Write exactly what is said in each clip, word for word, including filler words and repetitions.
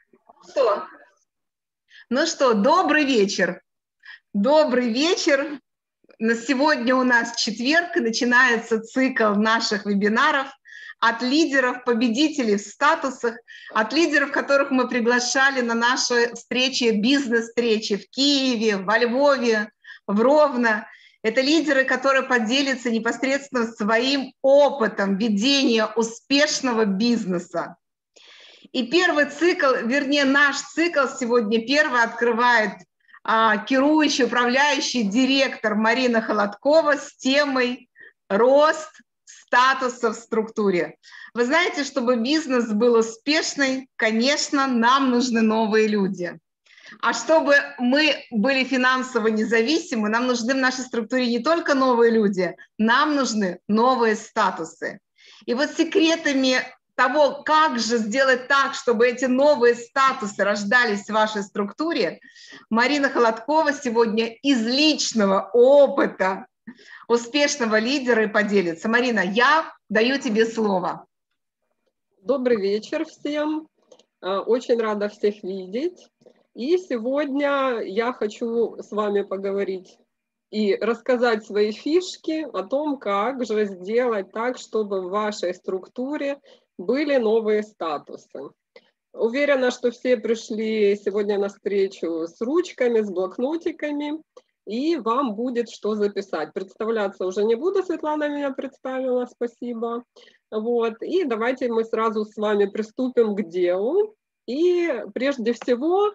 Что? Ну что, добрый вечер. Добрый вечер. На сегодня у нас четверг, и начинается цикл наших вебинаров от лидеров, победителей в статусах, от лидеров, которых мы приглашали на наши встречи, бизнес-встречи в Киеве, во Львове, в Ровно. Это лидеры, которые поделятся непосредственно своим опытом ведения успешного бизнеса. И первый цикл, вернее, наш цикл сегодня первый открывает а, керующий, управляющий директор Марина Холодкова с темой «Рост статуса в структуре». Вы знаете, чтобы бизнес был успешный, конечно, нам нужны новые люди. А чтобы мы были финансово независимы, нам нужны в нашей структуре не только новые люди, нам нужны новые статусы. И вот секретами того, как же сделать так, чтобы эти новые статусы рождались в вашей структуре, Марина Холодкова сегодня из личного опыта успешного лидера и поделится. Марина, я даю тебе слово. Добрый вечер всем. Очень рада всех видеть. И сегодня я хочу с вами поговорить и рассказать свои фишки о том, как же сделать так, чтобы в вашей структуре были новые статусы. Уверена, что все пришли сегодня на встречу с ручками, с блокнотиками, и вам будет что записать. Представляться уже не буду, Светлана меня представила, спасибо. Вот. И давайте мы сразу с вами приступим к делу. И прежде всего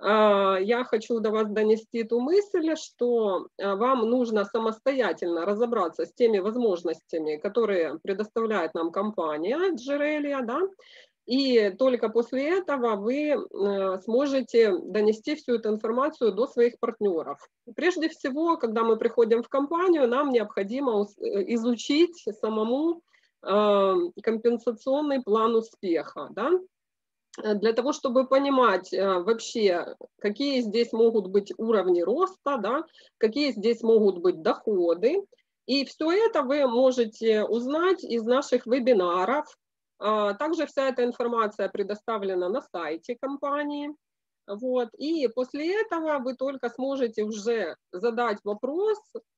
я хочу до вас донести ту мысль, что вам нужно самостоятельно разобраться с теми возможностями, которые предоставляет нам компания Джерелия, да, и только после этого вы сможете донести всю эту информацию до своих партнеров. Прежде всего, когда мы приходим в компанию, нам необходимо изучить самому компенсационный план успеха, да? Для того, чтобы понимать вообще, какие здесь могут быть уровни роста, да? Какие здесь могут быть доходы. И все это вы можете узнать из наших вебинаров. Также вся эта информация предоставлена на сайте компании. Вот. И после этого вы только сможете уже задать вопрос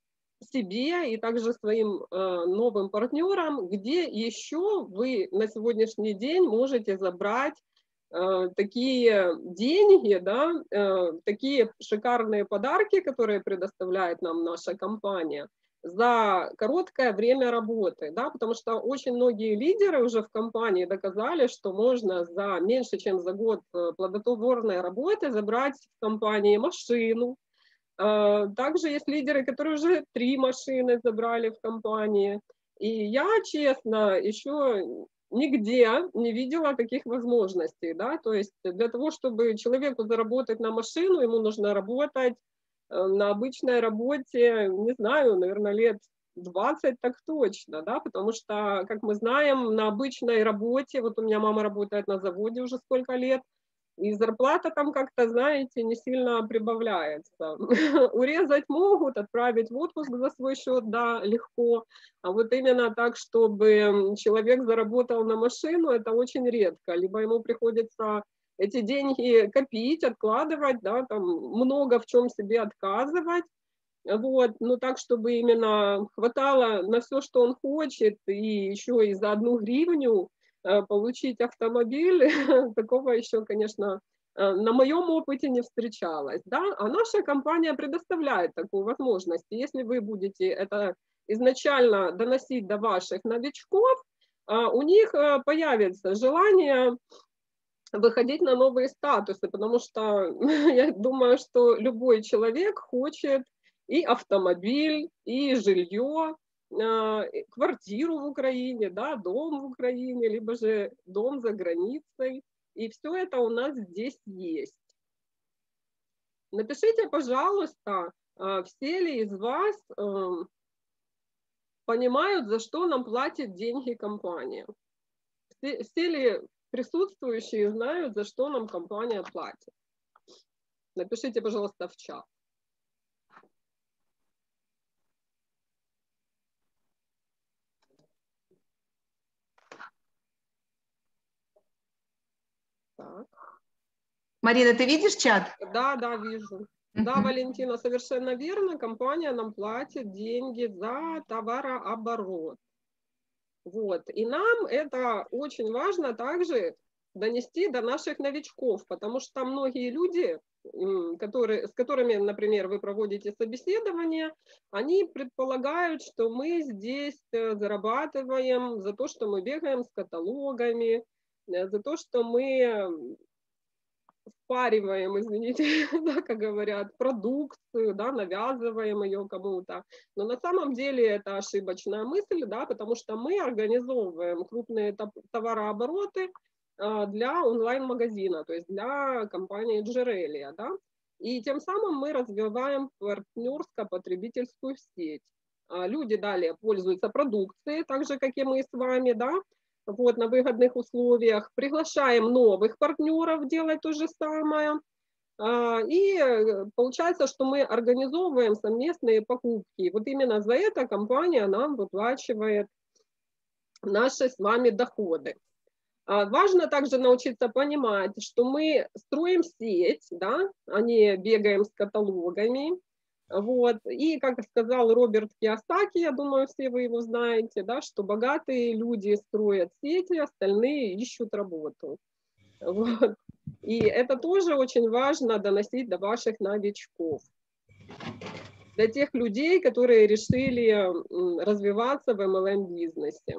себе и также своим э, новым партнерам, где еще вы на сегодняшний день можете забрать э, такие деньги, да, э, такие шикарные подарки, которые предоставляет нам наша компания за короткое время работы, да, потому что очень многие лидеры уже в компании доказали, что можно за меньше, чем за год плодотворной работы забрать в компании машину. Также есть лидеры, которые уже три машины забрали в компании. И я, честно, еще нигде не видела таких возможностей, да, то есть для того, чтобы человеку заработать на машину, ему нужно работать на обычной работе, не знаю, наверное, лет двадцать так точно, да, потому что, как мы знаем, на обычной работе, вот у меня мама работает на заводе уже сколько лет, и зарплата там как-то, знаете, не сильно прибавляется. Урезать могут, отправить в отпуск за свой счет, да, легко. А вот именно так, чтобы человек заработал на машину, это очень редко. Либо ему приходится эти деньги копить, откладывать, да, там много в чем себе отказывать. Вот, ну так, чтобы именно хватало на все, что он хочет, и еще и за одну гривню получить автомобиль, такого еще, конечно, на моем опыте не встречалось, да, а наша компания предоставляет такую возможность. Если вы будете это изначально доносить до ваших новичков, у них появится желание выходить на новые статусы, потому что я думаю, что любой человек хочет и автомобиль, и жилье, квартиру в Украине, да, дом в Украине, либо же дом за границей. И все это у нас здесь есть. Напишите, пожалуйста, все ли из вас понимают, за что нам платит деньги компания? Все, все ли присутствующие знают, за что нам компания платит? Напишите, пожалуйста, в чат. Так. Марина, ты видишь чат? Да, да, вижу. Да, Валентина, совершенно верно. Компания нам платит деньги за товарооборот. Вот. И нам это очень важно также донести до наших новичков, потому что многие люди, которые, с которыми, например, вы проводите собеседование, они предполагают, что мы здесь зарабатываем за то, что мы бегаем с каталогами, за то, что мы впариваем, извините, да, как говорят, продукцию, да, навязываем ее кому-то. Но на самом деле это ошибочная мысль, да, потому что мы организовываем крупные товарообороты для онлайн-магазина, то есть для компании Джерелия, да, и тем самым мы развиваем партнерско-потребительскую сеть. Люди далее пользуются продукцией, так же, как и мы с вами, да, вот, на выгодных условиях, приглашаем новых партнеров делать то же самое, и получается, что мы организовываем совместные покупки. Вот именно за это компания нам выплачивает наши с вами доходы. Важно также научиться понимать, что мы строим сеть, да, а не бегаем с каталогами. Вот. И, как сказал Роберт Кийосаки, я думаю, все вы его знаете, да, что богатые люди строят сети, остальные ищут работу. Вот. И это тоже очень важно доносить до ваших новичков. Для тех людей, которые решили развиваться в эм эл эм-бизнесе.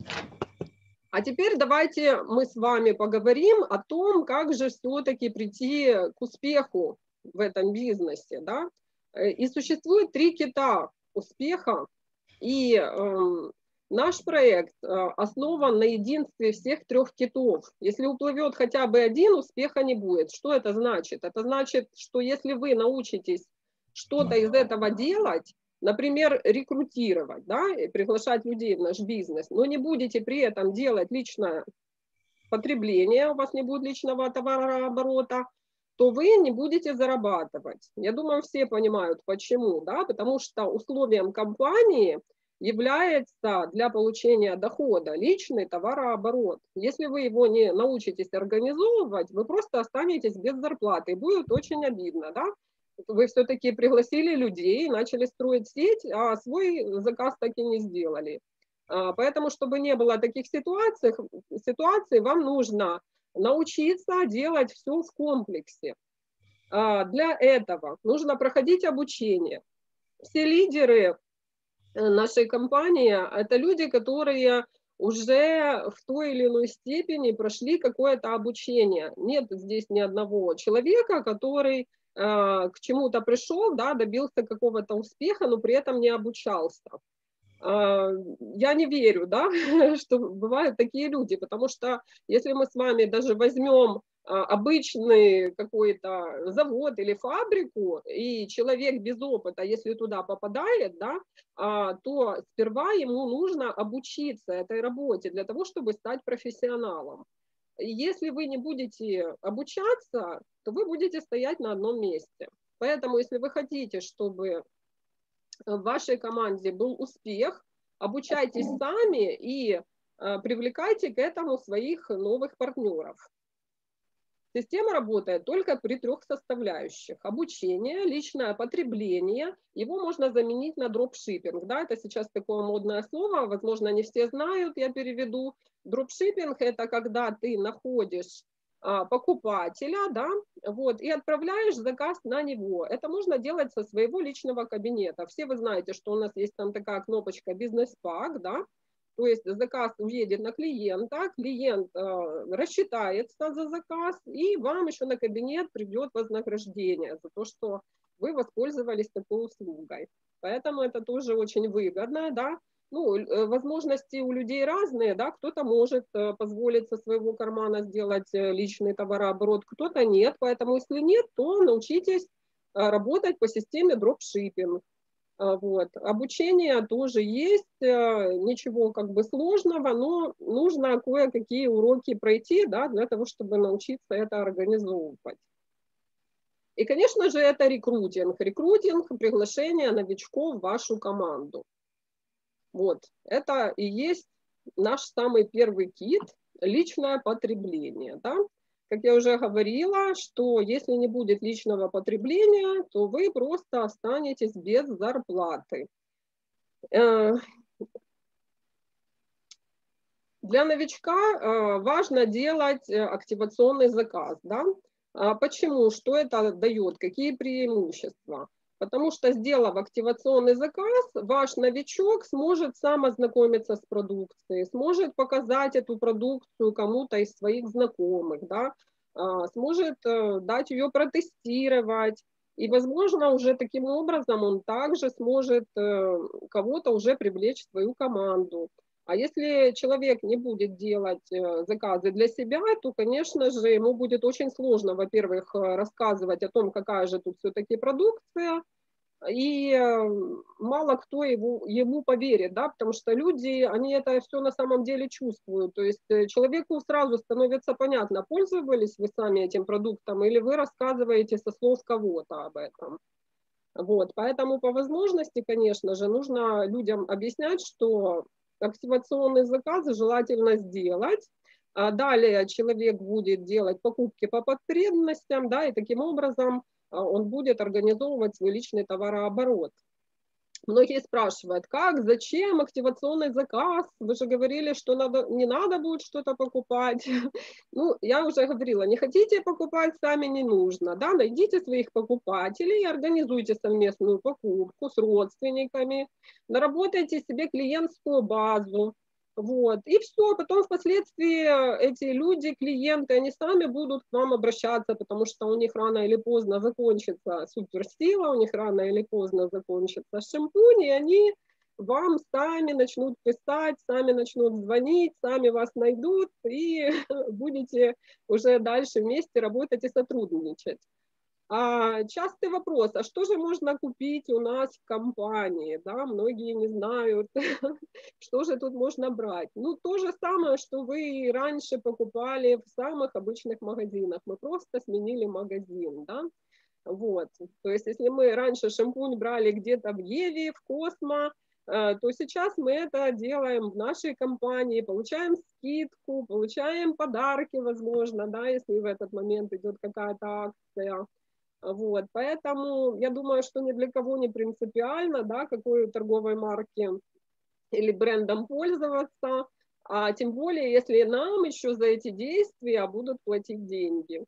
А теперь давайте мы с вами поговорим о том, как же все-таки прийти к успеху в этом бизнесе, да? И существует три кита успеха, и э, наш проект э, основан на единстве всех трех китов. Если уплывет хотя бы один, успеха не будет. Что это значит? Это значит, что если вы научитесь что-то из этого делать, например, рекрутировать, да, и приглашать людей в наш бизнес, но не будете при этом делать личное потребление, у вас не будет личного товарооборота, то вы не будете зарабатывать. Я думаю, все понимают, почему, да, потому что условием компании является для получения дохода личный товарооборот. Если вы его не научитесь организовывать, вы просто останетесь без зарплаты, и будет очень обидно, да. Вы все-таки пригласили людей, начали строить сеть, а свой заказ так и не сделали. Поэтому, чтобы не было таких ситуаций, ситуаций, вам нужно научиться делать все в комплексе. Для этого нужно проходить обучение. Все лидеры нашей компании – это люди, которые уже в той или иной степени прошли какое-то обучение. Нет здесь ни одного человека, который к чему-то пришел, да, добился какого-то успеха, но при этом не обучался. Я не верю, да, что бывают такие люди, потому что если мы с вами даже возьмем обычный какой-то завод или фабрику, и человек без опыта, если туда попадает, да, то сперва ему нужно обучиться этой работе для того, чтобы стать профессионалом. Если вы не будете обучаться, то вы будете стоять на одном месте. Поэтому, если вы хотите, чтобы в вашей команде был успех, обучайтесь сами и привлекайте к этому своих новых партнеров. Система работает только при трех составляющих. Обучение, личное потребление. Его можно заменить на дропшиппинг. Да, это сейчас такое модное слово, возможно, не все знают, я переведу. Дропшиппинг – это когда ты находишь а, покупателя, да, вот, и отправляешь заказ на него. Это можно делать со своего личного кабинета. Все вы знаете, что у нас есть там такая кнопочка «Бизнес-пак», да. То есть заказ уедет на клиента, клиент э, рассчитается за заказ, и вам еще на кабинет придет вознаграждение за то, что вы воспользовались такой услугой. Поэтому это тоже очень выгодно, да. Ну, э, возможности у людей разные, да, кто-то может э, позволить со своего кармана сделать э, личный товарооборот, кто-то нет, поэтому если нет, то научитесь э, работать по системе дропшиппинг. Вот. Обучение тоже есть, ничего как бы сложного, но нужно кое-какие уроки пройти, да, для того, чтобы научиться это организовывать. И, конечно же, это рекрутинг. Рекрутинг, приглашение новичков в вашу команду. Вот. Это и есть наш самый первый кит – личное потребление. Да? как я уже говорила, что если не будет личного потребления, то вы просто останетесь без зарплаты. Для новичка важно делать активационный заказ. Да? Почему? Что это дает? Какие преимущества? Потому что, сделав активационный заказ, ваш новичок сможет сам ознакомиться с продукцией, сможет показать эту продукцию кому-то из своих знакомых, да? Сможет дать ее протестировать. И, возможно, уже таким образом он также сможет кого-то уже привлечь в свою команду. А если человек не будет делать заказы для себя, то, конечно же, ему будет очень сложно, во-первых, рассказывать о том, какая же тут все-таки продукция, и мало кто его, ему поверит, да, потому что люди, они это все на самом деле чувствуют. То есть человеку сразу становится понятно, пользовались вы сами этим продуктом или вы рассказываете со слов кого-то об этом. Вот, поэтому по возможности, конечно же, нужно людям объяснять, что активационные заказы желательно сделать. А далее человек будет делать покупки по потребностям, да, и таким образом он будет организовывать свой личный товарооборот. Многие спрашивают, как, зачем активационный заказ? Вы же говорили, что надо, не надо будет что-то покупать. Ну, я уже говорила, не хотите покупать, сами не нужно. Да? Найдите своих покупателей, организуйте совместную покупку с родственниками, наработайте себе клиентскую базу. Вот. И все, потом впоследствии эти люди, клиенты, они сами будут к вам обращаться, потому что у них рано или поздно закончится суперсила, у них рано или поздно закончится шампунь, и они вам сами начнут писать, сами начнут звонить, сами вас найдут, и будете уже дальше вместе работать и сотрудничать. А частый вопрос, а что же можно купить у нас в компании? Да, многие не знают, что же тут можно брать. Ну, то же самое, что вы раньше покупали в самых обычных магазинах. Мы просто сменили магазин, да. Вот. То есть, если мы раньше шампунь брали где-то в Еве, в Космо, то сейчас мы это делаем в нашей компании, получаем скидку, получаем подарки, возможно, да, если в этот момент идет какая-то акция. Вот, поэтому я думаю, что ни для кого не принципиально, да, какой торговой марки или брендом пользоваться, а тем более, если нам еще за эти действия будут платить деньги.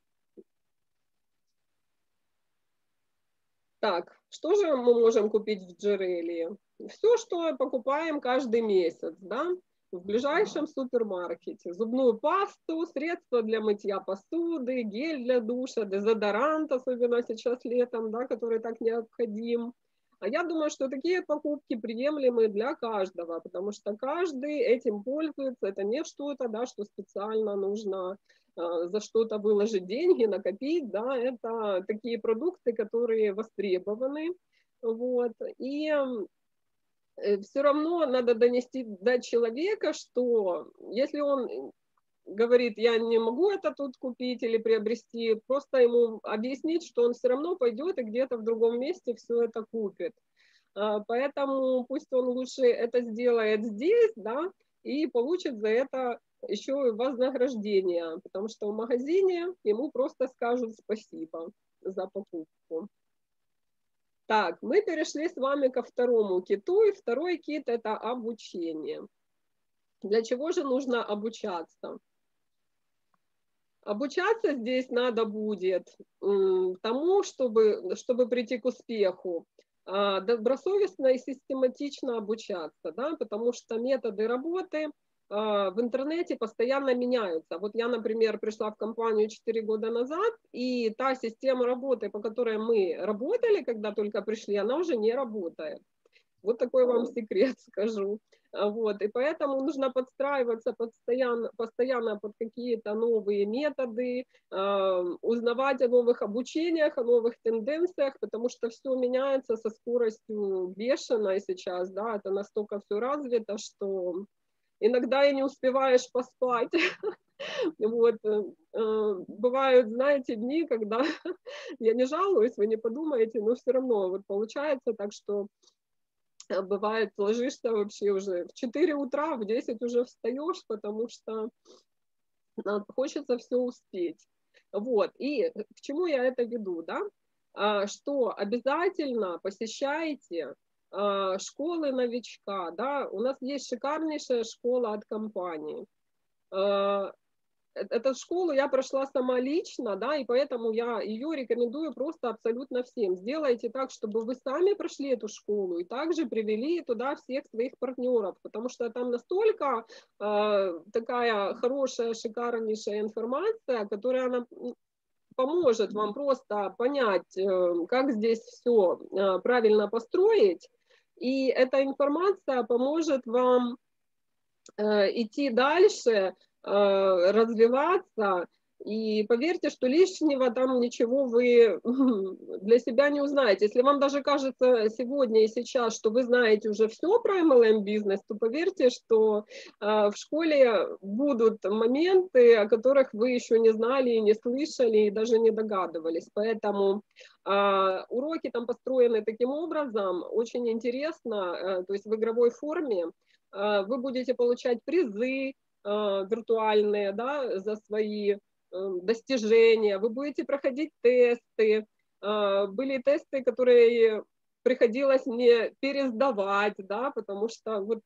Так, что же мы можем купить в Джерелии? Все, что покупаем каждый месяц, да, в ближайшем супермаркете. Зубную пасту, средства для мытья посуды, гель для душа, дезодорант, особенно сейчас летом, да, который так необходим. А я думаю, что такие покупки приемлемы для каждого, потому что каждый этим пользуется. Это не что-то, да, что специально нужно э, за что-то выложить деньги, накопить. Да, это такие продукты, которые востребованы. Вот. И все равно надо донести до человека, что если он говорит, я не могу это тут купить или приобрести, просто ему объяснить, что он все равно пойдет и где-то в другом месте все это купит. Поэтому пусть он лучше это сделает здесь, да, и получит за это еще и вознаграждение, потому что в магазине ему просто скажут спасибо за покупку. Так, мы перешли с вами ко второму киту, и второй кит – это обучение. Для чего же нужно обучаться? Обучаться здесь надо будет тому, чтобы, чтобы прийти к успеху, добросовестно и систематично обучаться, да, потому что методы работы в интернете постоянно меняются. Вот я, например, пришла в компанию четыре года назад, и та система работы, по которой мы работали, когда только пришли, она уже не работает. Вот такой вам секрет скажу. Вот. И поэтому нужно подстраиваться постоянно, постоянно под какие-то новые методы, э, узнавать о новых обучениях, о новых тенденциях, потому что все меняется со скоростью бешеной сейчас. Да? Это настолько все развито, что иногда и не успеваешь поспать. Вот. Бывают, знаете, дни, когда я не жалуюсь, вы не подумаете, но все равно вот получается так, что бывает, ложишься вообще уже в четыре утра, в десять уже встаешь, потому что хочется все успеть. Вот, и к чему я это веду, да, что обязательно посещайте школы новичка, да, у нас есть шикарнейшая школа от компании. Эту школу я прошла сама лично, да, и поэтому я ее рекомендую просто абсолютно всем. Сделайте так, чтобы вы сами прошли эту школу и также привели туда всех своих партнеров, потому что там настолько э, такая хорошая, шикарнейшая информация, которая она поможет вам просто понять, э, как здесь все э, правильно построить, и эта информация поможет вам э, идти дальше, развиваться, и поверьте, что лишнего там ничего вы для себя не узнаете. Если вам даже кажется сегодня и сейчас, что вы знаете уже все про эм эл эм-бизнес, то поверьте, что в школе будут моменты, о которых вы еще не знали, не слышали и даже не догадывались. Поэтому уроки там построены таким образом, очень интересно, то есть в игровой форме. Вы будете получать призы виртуальные, да, за свои достижения, вы будете проходить тесты. Были тесты, которые приходилось мне пересдавать, да, потому что вот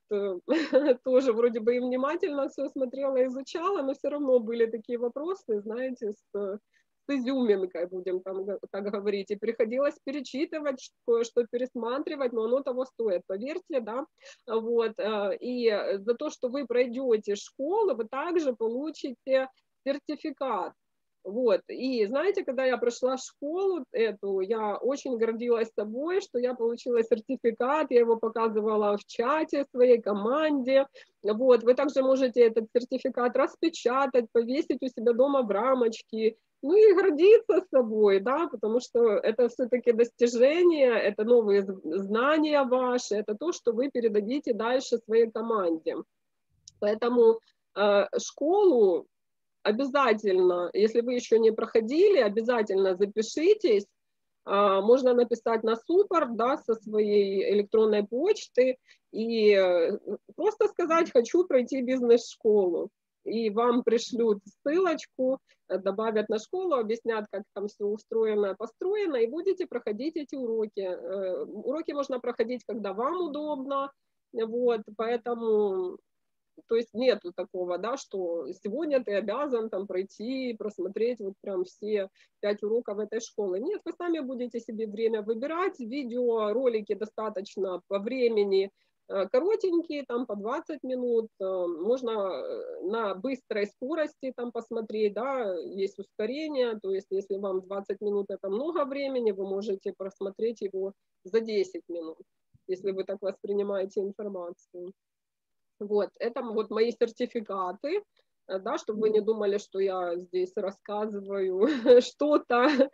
тоже вроде бы и внимательно все смотрела, изучала, но все равно были такие вопросы, знаете, с с изюминкой, будем там так говорить, и приходилось перечитывать, кое-что пересматривать, но оно того стоит, поверьте, да, вот, и за то, что вы пройдете школу, вы также получите сертификат. Вот, и знаете, когда я прошла школу эту, я очень гордилась собой, что я получила сертификат, я его показывала в чате своей команде. Вот, вы также можете этот сертификат распечатать, повесить у себя дома в рамочке, ну и гордиться собой, да, потому что это все-таки достижение, это новые знания ваши, это то, что вы передадите дальше своей команде. Поэтому э, школу обязательно, если вы еще не проходили, обязательно запишитесь. Можно написать на суппорт, да, со своей электронной почты и просто сказать: хочу пройти бизнес-школу. И вам пришлют ссылочку, добавят на школу, объяснят, как там все устроено, построено, и будете проходить эти уроки. Уроки можно проходить, когда вам удобно, вот, поэтому... То есть нету такого, да, что сегодня ты обязан там пройти, просмотреть вот прям все пять уроков этой школы. Нет, вы сами будете себе время выбирать. Видео, ролики достаточно по времени коротенькие, там по двадцать минут. Можно на быстрой скорости там посмотреть, да, есть ускорение. То есть если вам двадцать минут это много времени, вы можете просмотреть его за десять минут, если вы так воспринимаете информацию. Вот, это вот мои сертификаты, да, чтобы вы не думали, что я здесь рассказываю что-то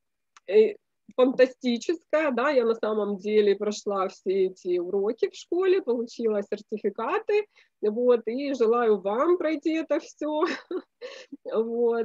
фантастическое, да, я на самом деле прошла все эти уроки в школе, получила сертификаты, вот, и желаю вам пройти это все, вот.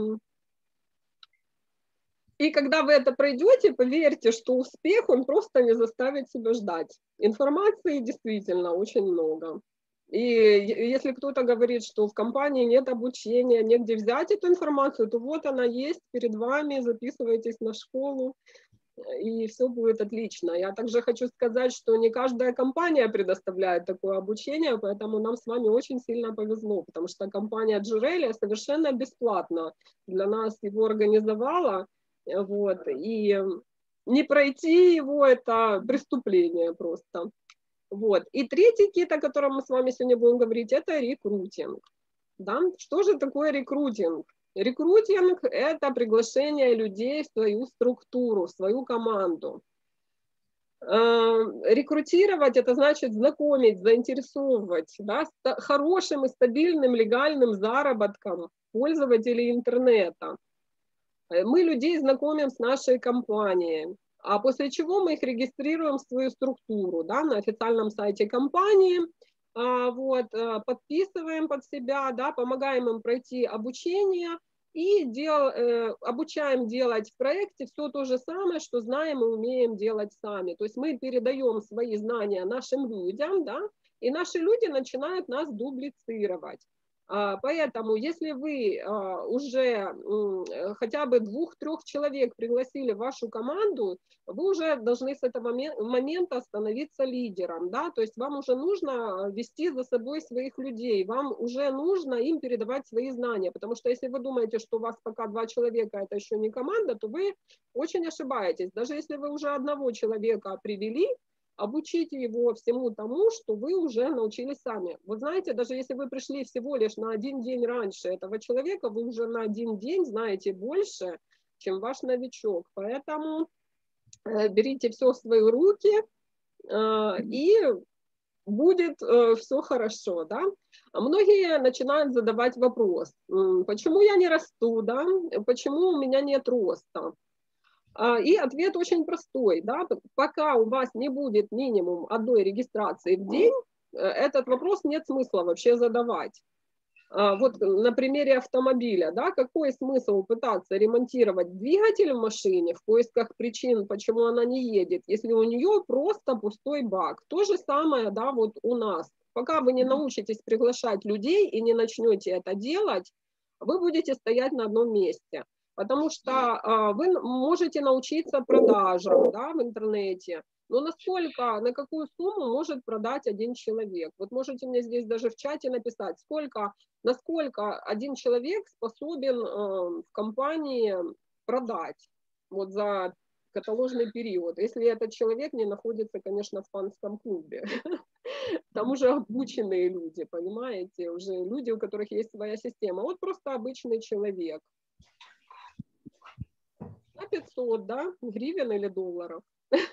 И когда вы это пройдете, поверьте, что успех, он просто не заставит себя ждать. Информации действительно очень много. И если кто-то говорит, что в компании нет обучения, негде взять эту информацию, то вот она есть перед вами, записывайтесь на школу, и все будет отлично. Я также хочу сказать, что не каждая компания предоставляет такое обучение, поэтому нам с вами очень сильно повезло, потому что компания Джурелия совершенно бесплатно для нас его организовала, вот, и не пройти его — это преступление просто. Вот. И третий кит, о котором мы с вами сегодня будем говорить, это рекрутинг. Да? Что же такое рекрутинг? Рекрутинг – это приглашение людей в свою структуру, в свою команду. Рекрутировать – это значит знакомить, заинтересовывать, да, с хорошим и стабильным легальным заработком пользователей интернета. Мы людей знакомим с нашей компанией. А после чего мы их регистрируем в свою структуру, да, на официальном сайте компании, вот, подписываем под себя, да, помогаем им пройти обучение и дел, обучаем делать в проекте все то же самое, что знаем и умеем делать сами. То есть мы передаем свои знания нашим людям, да, и наши люди начинают нас дублицировать. Поэтому, если вы уже хотя бы двух-трех человек пригласили в вашу команду, вы уже должны с этого момента становиться лидером, да, то есть вам уже нужно вести за собой своих людей, вам уже нужно им передавать свои знания, потому что если вы думаете, что у вас пока два человека, это еще не команда, то вы очень ошибаетесь. Даже если вы уже одного человека привели, обучите его всему тому, что вы уже научились сами. Вы знаете, даже если вы пришли всего лишь на один день раньше этого человека, вы уже на один день знаете больше, чем ваш новичок. Поэтому берите все в свои руки, и будет все хорошо, да. Многие начинают задавать вопрос, почему я не расту, да, почему у меня нет роста. И ответ очень простой, да, пока у вас не будет минимум одной регистрации в день, этот вопрос нет смысла вообще задавать. Вот на примере автомобиля, да, какой смысл пытаться ремонтировать двигатель в машине в поисках причин, почему она не едет, если у нее просто пустой бак. То же самое, да, вот у нас. Пока вы не научитесь приглашать людей и не начнете это делать, вы будете стоять на одном месте. Потому что а, вы можете научиться продажам, да, в интернете, но насколько, на какую сумму может продать один человек? Вот можете мне здесь даже в чате написать, сколько, насколько один человек способен э, в компании продать вот за каталожный период, если этот человек не находится, конечно, в фанском клубе. Там уже обученные люди, понимаете, уже люди, у которых есть своя система. Вот просто обычный человек. На пятьсот, да, гривен или долларов.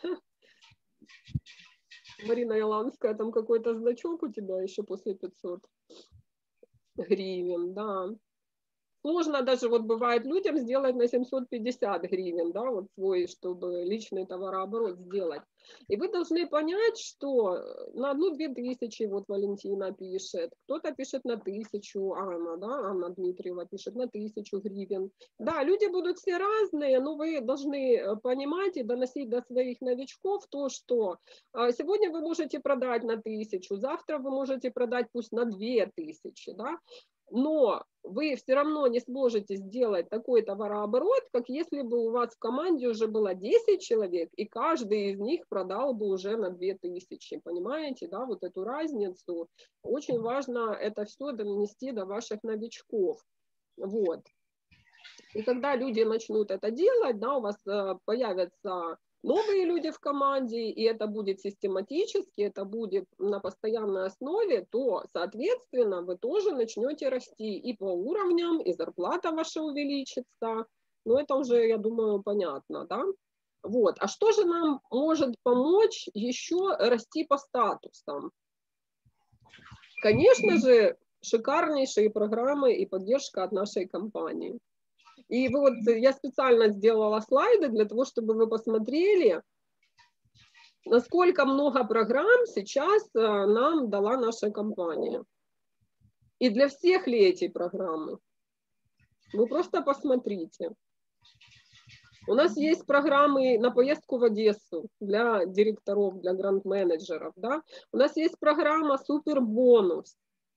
Марина Иланская, там какой-то значок у тебя еще после пятисот гривен, да. Сложно даже, вот бывает, людям сделать на семьсот пятьдесят гривен, да, вот свой, чтобы личный товарооборот сделать. И вы должны понять, что на одну-две тысячи, вот Валентина пишет, кто-то пишет на тысячу, Анна, да, Анна Дмитриева пишет на тысячу гривен. Да, люди будут все разные, но вы должны понимать и доносить до своих новичков то, что сегодня вы можете продать на тысячу, завтра вы можете продать пусть на две тысячи, да, но вы все равно не сможете сделать такой товарооборот, как если бы у вас в команде уже было десять человек, и каждый из них продал бы уже на две тысячи. Понимаете, да, вот эту разницу. Очень важно это все донести до ваших новичков. Вот. И когда люди начнут это делать, да, у вас появятся новые люди в команде, и это будет систематически, это будет на постоянной основе, то, соответственно, вы тоже начнете расти и по уровням, и зарплата ваша увеличится. Но это уже, я думаю, понятно, да? Вот. А что же нам может помочь еще расти по статусам? Конечно же, шикарнейшие программы и поддержка от нашей компании. И вот я специально сделала слайды для того, чтобы вы посмотрели, насколько много программ сейчас нам дала наша компания. И для всех ли эти программы? Вы просто посмотрите. У нас есть программы на поездку в Одессу для директоров, для гранд-менеджеров. Да? У нас есть программа «Супербонус».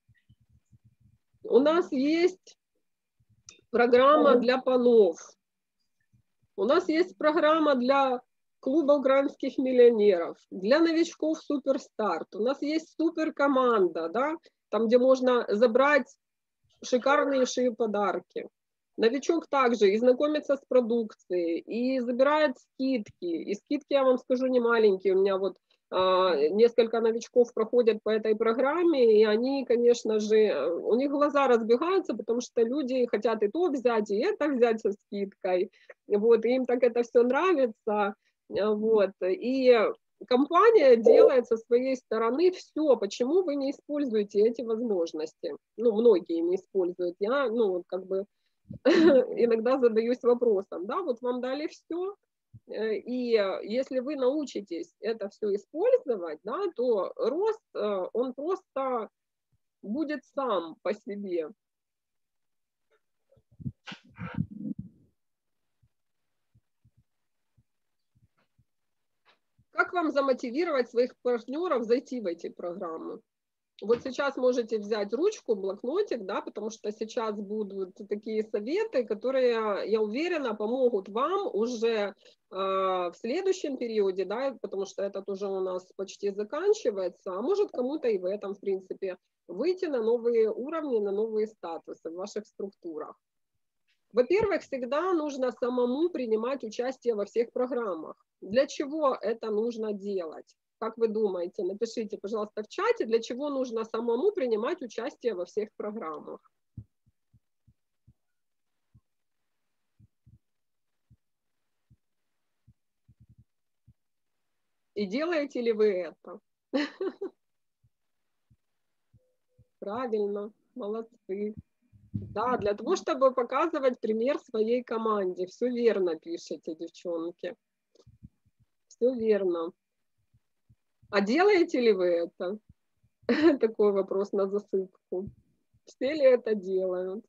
У нас есть программа для панов. У нас есть программа для клуба украинских миллионеров, для новичков Суперстарт. У нас есть суперкоманда, да, там, где можно забрать шикарнейшие подарки. Новичок также и знакомится с продукцией, и забирает скидки. И скидки, я вам скажу, не маленькие. У меня вот несколько новичков проходят по этой программе, и они, конечно же, у них глаза разбегаются, потому что люди хотят и то взять, и это взять со скидкой. Вот, и им так это все нравится. Вот, и компания делает со своей стороны все. Почему вы не используете эти возможности? Ну, многие не используют. Я, ну, как бы иногда задаюсь вопросом, да, вот вам дали все, и если вы научитесь это все использовать, да, то рост, он просто будет сам по себе. Как вам замотивировать своих партнеров зайти в эти программы? Вот сейчас можете взять ручку, блокнотик, да, потому что сейчас будут такие советы, которые, я уверена, помогут вам уже э, в следующем периоде, да, потому что этот уже у нас почти заканчивается, а может кому-то и в этом, в принципе, выйти на новые уровни, на новые статусы в ваших структурах. Во-первых, всегда нужно самому принимать участие во всех программах. Для чего это нужно делать? Как вы думаете? Напишите, пожалуйста, в чате, для чего нужно самому принимать участие во всех программах. И делаете ли вы это? Правильно, молодцы. Да, для того, чтобы показывать пример своей команде. Все верно пишете, девчонки. Все верно. А делаете ли вы это? Такой вопрос на засыпку. Все ли это делают?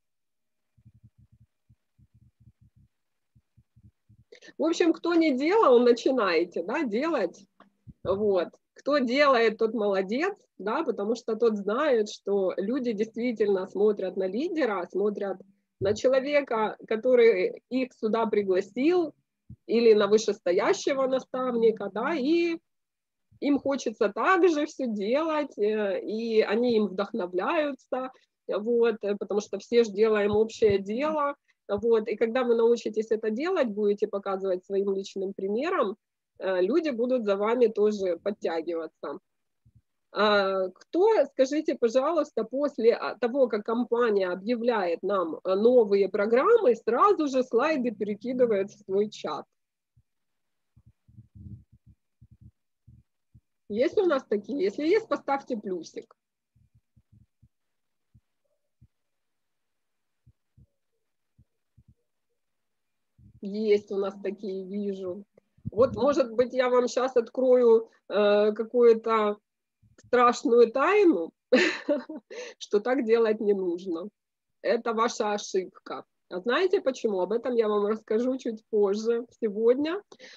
В общем, кто не делал, начинайте, да, делать. Вот. Кто делает, тот молодец, да, потому что тот знает, что люди действительно смотрят на лидера, смотрят на человека, который их сюда пригласил, или на вышестоящего наставника, да, и им хочется также все делать, и они им вдохновляются, вот, потому что все же делаем общее дело, вот, и когда вы научитесь это делать, будете показывать своим личным примером, люди будут за вами тоже подтягиваться. Кто, скажите, пожалуйста, после того, как компания объявляет нам новые программы, сразу же слайды перекидывает в свой чат? Есть у нас такие? Если есть, поставьте плюсик. Есть у нас такие, вижу. Вот, может быть, я вам сейчас открою э, какую-то страшную тайну, что так делать не нужно. Это ваша ошибка. А знаете почему? Об этом я вам расскажу чуть позже, сегодня.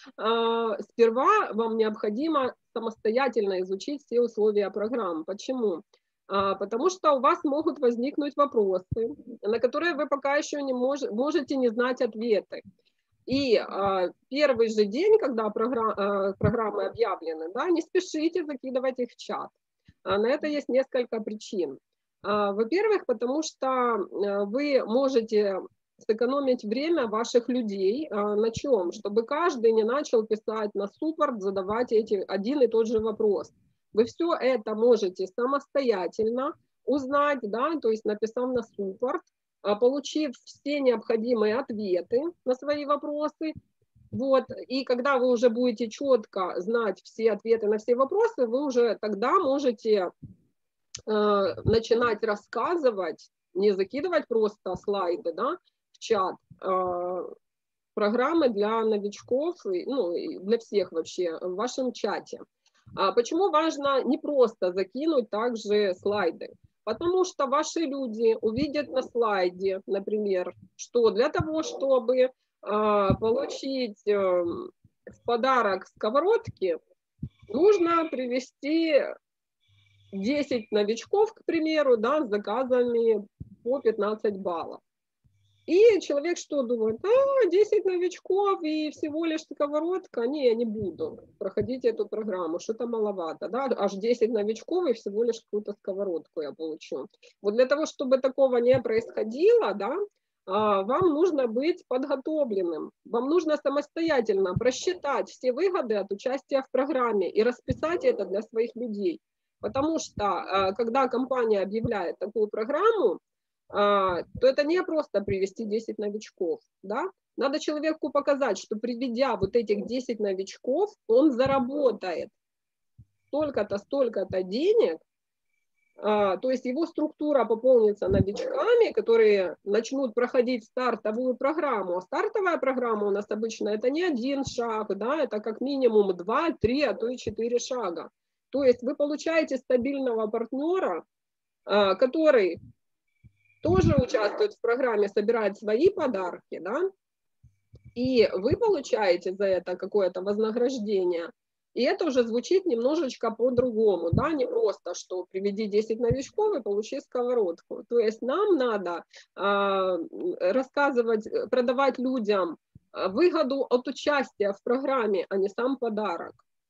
Сперва вам необходимо самостоятельно изучить все условия программ. Почему? Потому что у вас могут возникнуть вопросы, на которые вы пока еще не мож, можете не знать ответы. И э, первый же день, когда программ, э, программы объявлены, да, не спешите закидывать их в чат. А на это есть несколько причин. А, во-первых, потому что вы можете сэкономить время ваших людей. А, на чем? Чтобы каждый не начал писать на суппорт, задавать эти, один и тот же вопрос. Вы все это можете самостоятельно узнать, да, то есть написав на суппорт, получив все необходимые ответы на свои вопросы, вот, и когда вы уже будете четко знать все ответы на все вопросы, вы уже тогда можете э, начинать рассказывать, не закидывать просто слайды, да, в чат, э, программы для новичков, ну, для всех вообще в вашем чате. А почему важно не просто закинуть также слайды? Потому что ваши люди увидят на слайде, например, что для того, чтобы э, получить э, в подарок сковородки, нужно привести десять новичков, к примеру, да, с заказами по пятнадцать баллов. И человек что думает? А, десять новичков и всего лишь сковородка? Не, я не буду проходить эту программу, что-то маловато, да, аж десять новичков и всего лишь какую-то сковородку я получу. Вот для того, чтобы такого не происходило, да, вам нужно быть подготовленным, вам нужно самостоятельно просчитать все выгоды от участия в программе и расписать это для своих людей. Потому что, когда компания объявляет такую программу, то это не просто привести десять новичков, да? Надо человеку показать, что приведя вот этих десять новичков, он заработает столько-то, столько-то денег, то есть его структура пополнится новичками, которые начнут проходить стартовую программу. А стартовая программа у нас обычно это не один шаг, да, это как минимум два, три, а то и четыре шага. То есть вы получаете стабильного партнера, который тоже участвует в программе, собирает свои подарки, да, и вы получаете за это какое-то вознаграждение, И это уже звучит немножечко по-другому, да, не просто, что приведи десять новичков и получи сковородку. То есть нам надо э, рассказывать, продавать людям выгоду от участия в программе, а не сам подарок.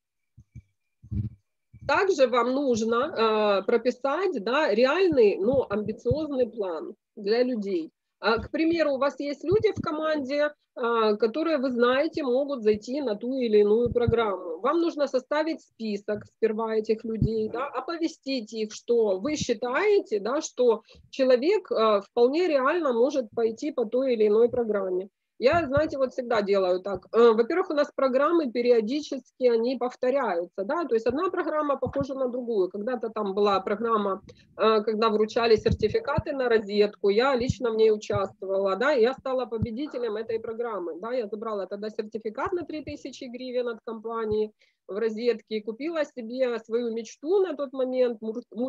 Также вам нужно э, прописать, да, реальный, но амбициозный план для людей. А, к примеру, у вас есть люди в команде, а, которые, вы знаете, могут зайти на ту или иную программу. Вам нужно составить список сперва этих людей, да, оповестить их, что вы считаете, да, что человек а, вполне реально может пойти по той или иной программе. Я, знаете, вот всегда делаю так. Во-первых, у нас программы периодически, они повторяются, да, то есть одна программа похожа на другую. Когда-то там была программа, когда вручали сертификаты на розетку, я лично в ней участвовала, да, и я стала победителем этой программы, да, я забрала тогда сертификат на три тысячи гривен от компании в розетке и купила себе свою мечту на тот момент,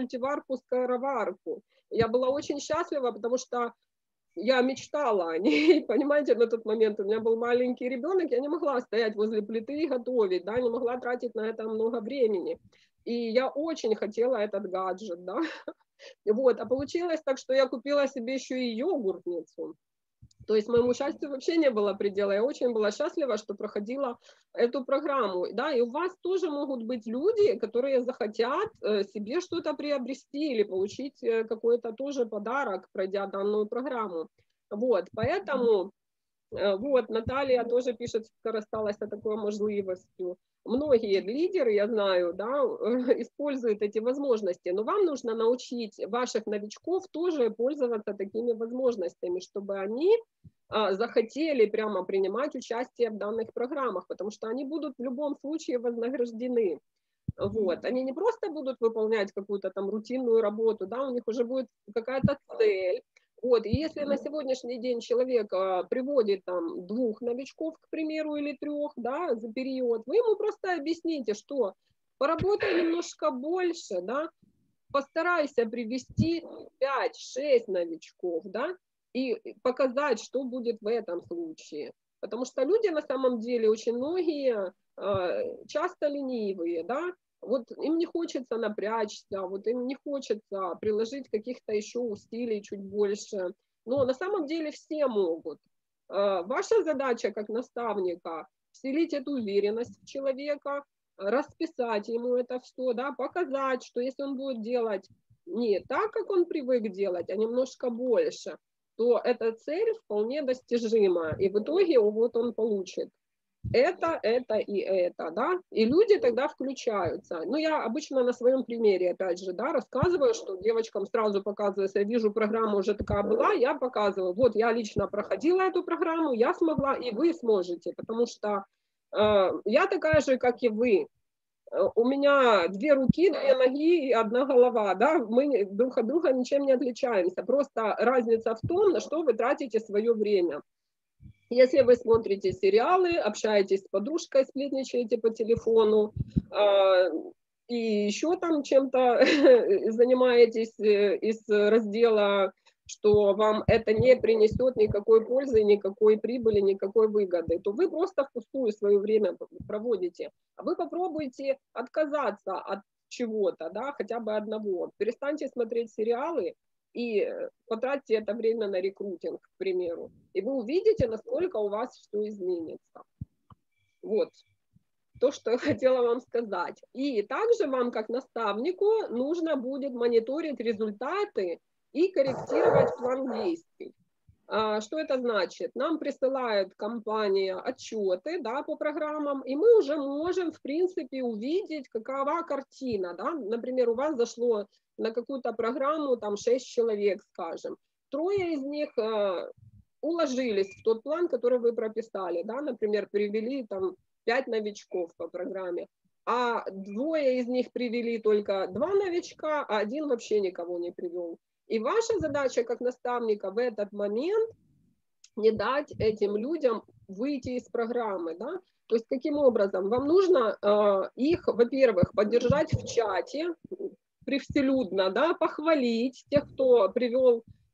мультиварку-скороварку. Я была очень счастлива, потому что я мечтала о ней, понимаете, на тот момент у меня был маленький ребенок, я не могла стоять возле плиты и готовить, да, не могла тратить на это много времени. И я очень хотела этот гаджет, да. Вот, а получилось так, что я купила себе еще и йогуртницу. То есть моему счастью вообще не было предела. Я очень была счастлива, что проходила эту программу. Да, и у вас тоже могут быть люди, которые захотят себе что-то приобрести или получить какой-то тоже подарок, пройдя данную программу. Вот, поэтому, вот, Наталья тоже пишет, скористалася такой можливостью. Многие лидеры, я знаю, да, используют эти возможности, но вам нужно научить ваших новичков тоже пользоваться такими возможностями, чтобы они а, захотели прямо принимать участие в данных программах, потому что они будут в любом случае вознаграждены. Вот. Они не просто будут выполнять какую-то там рутинную работу, да, у них уже будет какая-то цель. Вот, и если на сегодняшний день человек а, приводит там двух новичков, к примеру, или трех, да, за период, вы ему просто объясните, что поработай немножко больше, да, постарайся привести пять-шесть новичков, да, и показать, что будет в этом случае. Потому что люди на самом деле, очень многие, а, часто ленивые, да, вот им не хочется напрячься, вот им не хочется приложить каких-то еще усилий чуть больше. Но на самом деле все могут. Ваша задача как наставника вселить эту уверенность в человека, расписать ему это все, да, показать, что если он будет делать не так, как он привык делать, а немножко больше, то эта цель вполне достижима. И в итоге вот он получит это, это и это, да, и люди тогда включаются. Ну, я обычно на своем примере, опять же, да, рассказываю, что девочкам сразу показываю, если я вижу, программа уже такая была, я показываю, вот я лично проходила эту программу, я смогла, и вы сможете, потому что э, я такая же, как и вы. У меня две руки, две ноги и одна голова, да, мы друг от друга ничем не отличаемся, просто разница в том, на что вы тратите свое время. Если вы смотрите сериалы, общаетесь с подружкой, сплетничаете по телефону, э, и еще там чем-то занимаетесь из раздела, что вам это не принесет никакой пользы, никакой прибыли, никакой выгоды, то вы просто впустую свое время проводите. А вы попробуйте отказаться от чего-то, да, хотя бы одного. Перестаньте смотреть сериалы и потратьте это время на рекрутинг, к примеру. И вы увидите, насколько у вас все изменится. Вот то, что я хотела вам сказать. И также вам, как наставнику, нужно будет мониторить результаты и корректировать план действий. Что это значит? Нам присылает компания отчеты, да, по программам, и мы уже можем, в принципе, увидеть, какова картина. Да? Например, у вас зашло на какую-то программу там шесть человек, скажем. Трое из них э, уложились в тот план, который вы прописали. Да? Например, привели там пять новичков по программе, а двое из них привели только два новичка, а один вообще никого не привел. И ваша задача как наставника в этот момент не дать этим людям выйти из программы, да? То есть каким образом? Вам нужно э, их, во-первых, поддержать в чате, превселюдно, да, похвалить тех, кто привел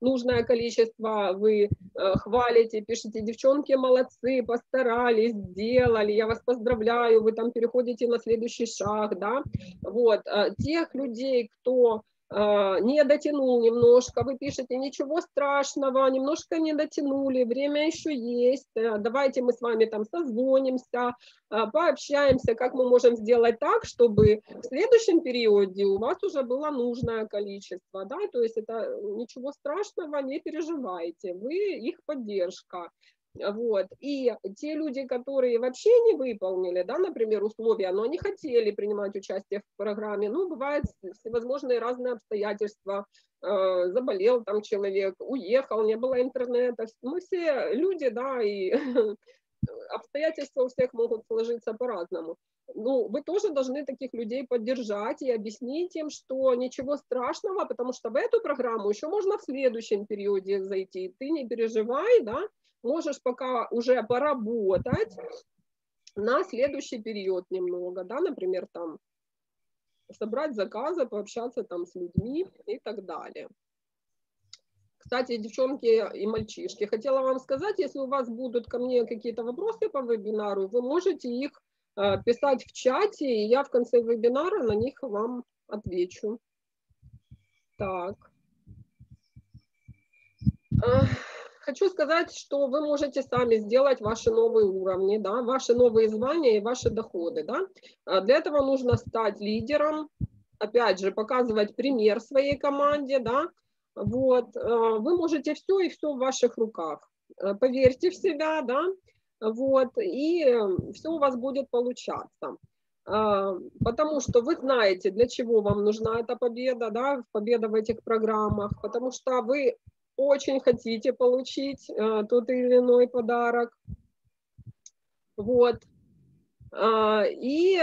нужное количество, вы э, хвалите, пишете: девчонки, молодцы, постарались, сделали, я вас поздравляю, вы там переходите на следующий шаг, да, вот, э, тех людей, кто э, не дотянул немножко, вы пишете: ничего страшного, немножко не дотянули, время еще есть, э, давайте мы с вами там созвонимся, э, пообщаемся, как мы можем сделать так, чтобы в следующем периоде у вас уже было нужное количество, да, то есть это ничего страшного, не переживайте, вы их поддержка. Вот. И те люди, которые вообще не выполнили, да, например, условия, но они хотели принимать участие в программе, ну, бывают всевозможные разные обстоятельства, э, заболел там человек, уехал, не было интернета, мы все люди, да, и обстоятельства у всех могут сложиться по-разному. Ну, вы тоже должны таких людей поддержать и объяснить им, что ничего страшного, потому что в эту программу еще можно в следующем периоде зайти. Ты не переживай, да, можешь пока уже поработать на следующий период немного, да, например, там собрать заказы, пообщаться там с людьми и так далее. Кстати, девчонки и мальчишки, хотела вам сказать, если у вас будут ко мне какие-то вопросы по вебинару, вы можете их э, писать в чате, и я в конце вебинара на них вам отвечу. Так. Хочу сказать, что вы можете сами сделать ваши новые уровни, да, ваши новые звания и ваши доходы. Да. Для этого нужно стать лидером, опять же, показывать пример своей команде. Да. Вот. Вы можете все, и все в ваших руках. Поверьте в себя, да, вот, и все у вас будет получаться. Потому что вы знаете, для чего вам нужна эта победа, да, победа в этих программах, потому что вы очень хотите получить э, тот или иной подарок. Вот. Э, и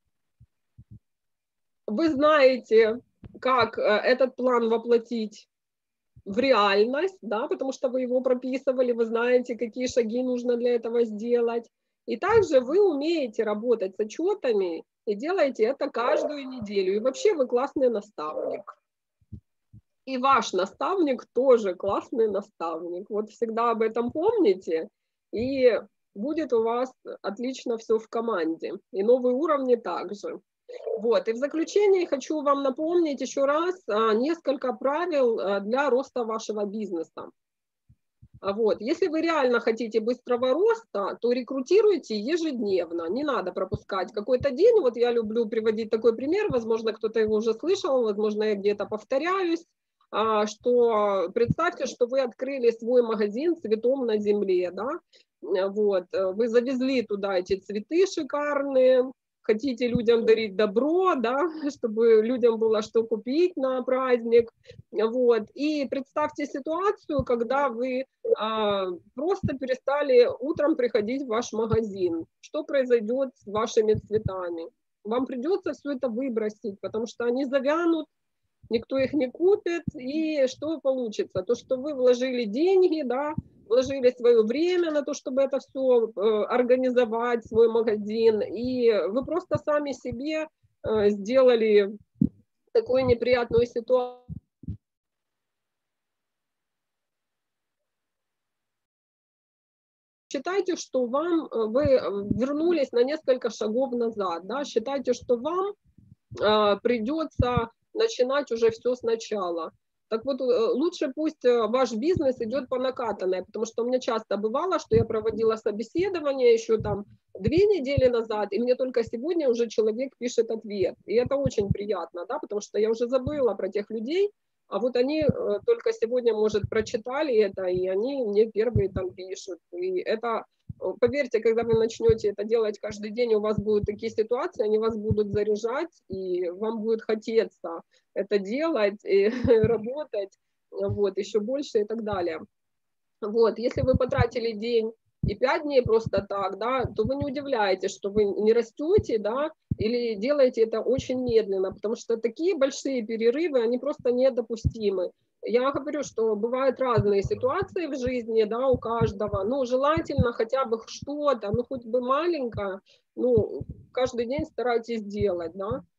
вы знаете, как э, этот план воплотить в реальность, да, потому что вы его прописывали, вы знаете, какие шаги нужно для этого сделать. И также вы умеете работать с отчетами и делаете это каждую неделю. И вообще вы классный наставник. И ваш наставник тоже классный наставник. Вот всегда об этом помните, и будет у вас отлично все в команде. И новые уровни также. Вот. И в заключение хочу вам напомнить еще раз несколько правил для роста вашего бизнеса. Вот. Если вы реально хотите быстрого роста, то рекрутируйте ежедневно, не надо пропускать какой-то день. Вот я люблю приводить такой пример, возможно, кто-то его уже слышал, возможно, я где-то повторяюсь, что представьте, что вы открыли свой магазин цветом на земле, да, вот, вы завезли туда эти цветы шикарные, хотите людям дарить добро, да, чтобы людям было что купить на праздник, вот, и представьте ситуацию, когда вы а, просто перестали утром приходить в ваш магазин, что произойдет с вашими цветами? Вам придется все это выбросить, потому что они завянут, никто их не купит, и что получится? То, что вы вложили деньги, да, вложили свое время на то, чтобы это все э, организовать, свой магазин, и вы просто сами себе э, сделали такую неприятную ситуацию. Считайте, что вам, вы вернулись на несколько шагов назад, да, считайте, что вам э, придется начинать уже все сначала. Так вот, лучше пусть ваш бизнес идет по накатанной, потому что у меня часто бывало, что я проводила собеседование еще там две недели назад, и мне только сегодня уже человек пишет ответ. И это очень приятно, да, потому что я уже забыла про тех людей, а вот они только сегодня, может, прочитали это, и они мне первые там пишут. И это, поверьте, когда вы начнете это делать каждый день, у вас будут такие ситуации, они вас будут заряжать, и вам будет хотеться это делать, и работать, вот, еще больше и так далее. Вот, если вы потратили день и пять дней просто так, да, то вы не удивляетесь, что вы не растете, да, или делаете это очень медленно, потому что такие большие перерывы, они просто недопустимы. Я говорю, что бывают разные ситуации в жизни, да, у каждого, но желательно хотя бы что-то, ну, хоть бы маленькое, ну, каждый день старайтесь делать, да.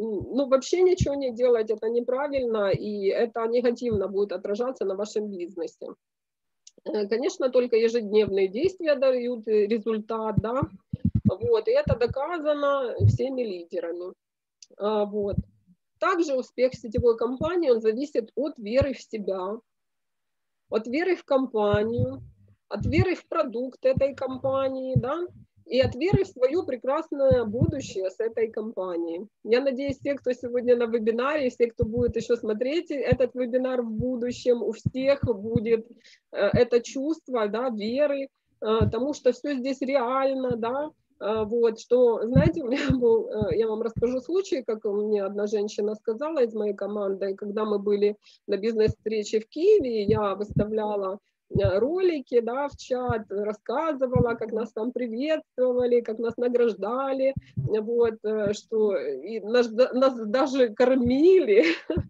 ну, вообще ничего не делать, это неправильно, и это негативно будет отражаться на вашем бизнесе. Конечно, только ежедневные действия дают результат, да, вот, и это доказано всеми лидерами, вот. Также успех сетевой компании, он зависит от веры в себя, от веры в компанию, от веры в продукт этой компании, да, и от веры в свое прекрасное будущее с этой компанией. Я надеюсь, все, кто сегодня на вебинаре, все, кто будет еще смотреть этот вебинар в будущем, у всех будет это чувство, да, веры, потому что все здесь реально, да, вот, что, знаете, у меня был, я вам расскажу случай, как мне одна женщина сказала из моей команды, когда мы были на бизнес-встрече в Киеве, я выставляла ролики, да, в чат, рассказывала, как нас там приветствовали, как нас награждали, вот, что и нас, нас даже кормили,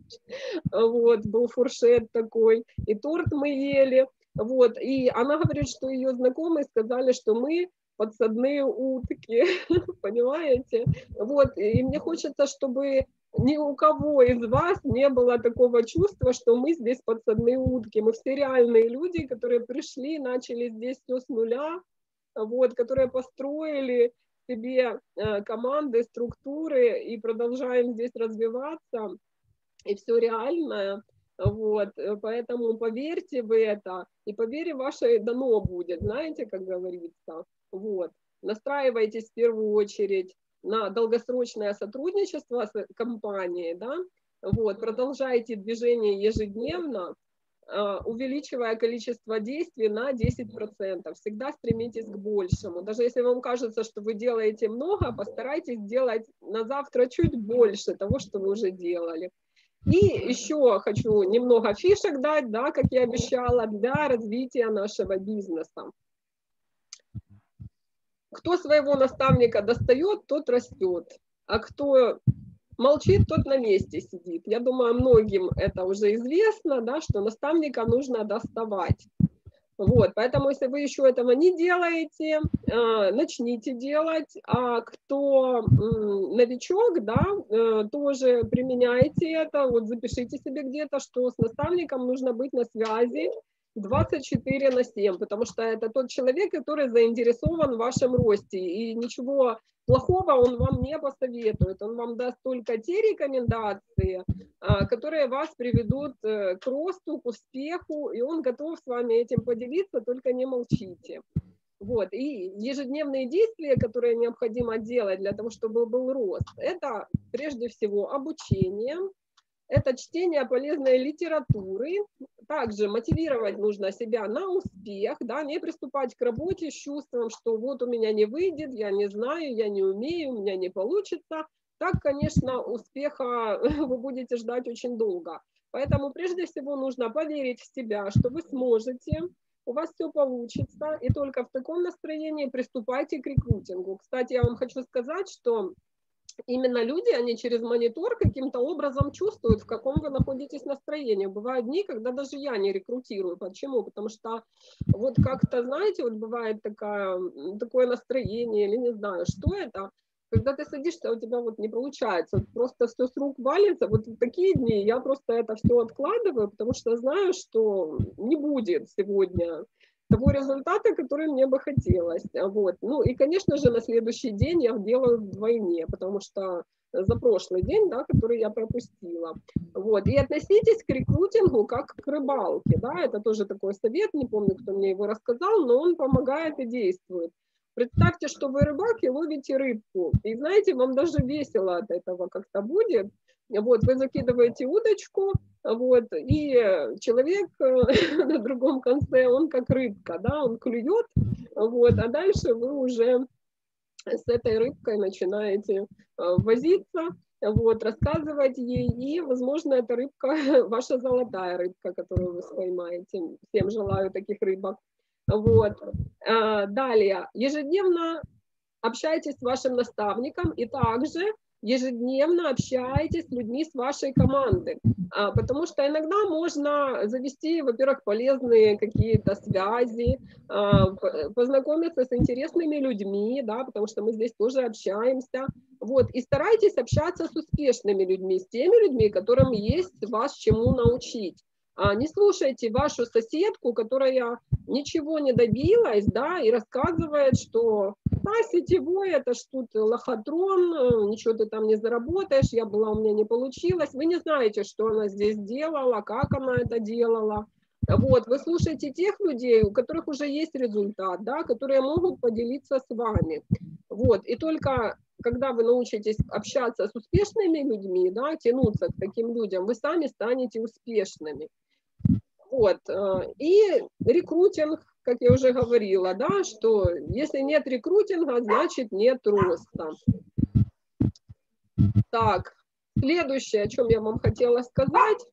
вот, был фуршет такой, и торт мы ели, вот, и она говорит, что ее знакомые сказали, что мы подсадные утки, понимаете, вот, и мне хочется, чтобы ни у кого из вас не было такого чувства, что мы здесь подсадные утки. Мы все реальные люди, которые пришли, начали здесь все с нуля, вот, которые построили себе команды, структуры и продолжаем здесь развиваться, и все реальное. Вот, поэтому поверьте в это, и по вере вашей дано будет, знаете, как говорится. Вот, настраивайтесь в первую очередь на долгосрочное сотрудничество с компанией, да, вот, продолжайте движение ежедневно, увеличивая количество действий на десять процентов. Всегда стремитесь к большему. Даже если вам кажется, что вы делаете много, постарайтесь делать на завтра чуть больше того, что вы уже делали. И еще хочу немного фишек дать, да, как я обещала, для развития нашего бизнеса. Кто своего наставника достает, тот растет, а кто молчит, тот на месте сидит. Я думаю, многим это уже известно, да, что наставника нужно доставать. Вот, поэтому, если вы еще этого не делаете, начните делать, а кто новичок, да, тоже применяйте это, вот запишите себе где-то, что с наставником нужно быть на связи двадцать четыре на семь, потому что это тот человек, который заинтересован в вашем росте, и ничего плохого он вам не посоветует, он вам даст только те рекомендации, которые вас приведут к росту, к успеху, и он готов с вами этим поделиться, только не молчите. Вот, и ежедневные действия, которые необходимо делать для того, чтобы был рост, это прежде всего обучение, это чтение полезной литературы, также мотивировать нужно себя на успех, да, не приступать к работе с чувством, что вот у меня не выйдет, я не знаю, я не умею, у меня не получится. Так, конечно, успеха вы будете ждать очень долго. Поэтому прежде всего нужно поверить в себя, что вы сможете, у вас все получится, и только в таком настроении приступайте к рекрутингу. Кстати, я вам хочу сказать, что именно люди, они через монитор каким-то образом чувствуют, в каком вы находитесь настроении. Бывают дни, когда даже я не рекрутирую. Почему? Потому что вот как-то, знаете, вот бывает такая, такое настроение, или не знаю, что это, когда ты садишься, у тебя вот не получается, просто все с рук валится. Вот в такие дни я просто это все откладываю, потому что знаю, что не будет сегодня того результата, который мне бы хотелось. Вот. Ну и, конечно же, на следующий день я делаю вдвойне, потому что за прошлый день, да, который я пропустила. Вот. И относитесь к рекрутингу как к рыбалке. Да? Это тоже такой совет, не помню, кто мне его рассказал, но он помогает и действует. Представьте, что вы рыбак и ловите рыбку. И знаете, вам даже весело от этого как-то будет. Вот, вы закидываете удочку, вот, и человек на другом конце, он как рыбка, да, он клюет, вот, а дальше вы уже с этой рыбкой начинаете возиться, вот, рассказывать ей, и, возможно, эта рыбка ваша золотая рыбка, которую вы поймаете. Всем желаю таких рыбок. Вот. Далее, ежедневно общайтесь с вашим наставником, и также ежедневно общаетесь с людьми с вашей команды, потому что иногда можно завести, во-первых, полезные какие-то связи, познакомиться с интересными людьми, да, потому что мы здесь тоже общаемся, вот, и старайтесь общаться с успешными людьми, с теми людьми, которым есть вас чему научить. Не слушайте вашу соседку, которая ничего не добилась, да, и рассказывает, что да, сетевой, это ж тут лохотрон, ничего ты там не заработаешь, я была, у меня не получилось. Вы не знаете, что она здесь делала, как она это делала. Вот, вы слушаете тех людей, у которых уже есть результат, да, которые могут поделиться с вами. Вот, и только когда вы научитесь общаться с успешными людьми, да, тянуться к таким людям, вы сами станете успешными. Вот, и рекрутинг, как я уже говорила, да, что если нет рекрутинга, значит нет роста. Так, следующее, о чем я вам хотела сказать,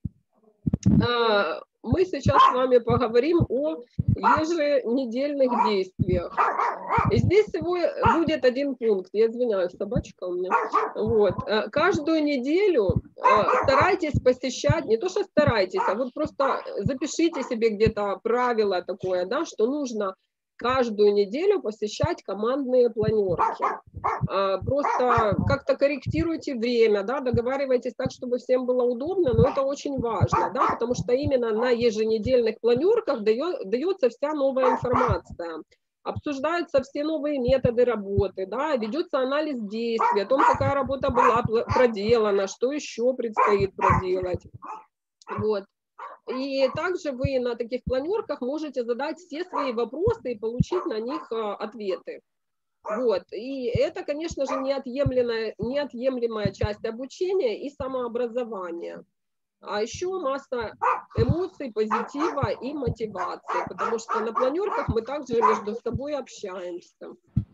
мы сейчас с вами поговорим о еженедельных действиях. И здесь всего будет один пункт, я извиняюсь, собачка у меня. Вот. Каждую неделю старайтесь посещать, не то что старайтесь, а вот просто запишите себе где-то правило такое, да, что нужно каждую неделю посещать командные планерки. Просто как-то корректируйте время, да, договаривайтесь так, чтобы всем было удобно, но это очень важно, да, потому что именно на еженедельных планерках дается вся новая информация. Обсуждаются все новые методы работы, да, ведется анализ действий, о том, какая работа была проделана, что еще предстоит проделать. Вот. И также вы на таких планерках можете задать все свои вопросы и получить на них ответы. Вот. И это, конечно же, неотъемлемая, неотъемлемая часть обучения и самообразования. А еще масса эмоций, позитива и мотивации, потому что на планерках мы также между собой общаемся.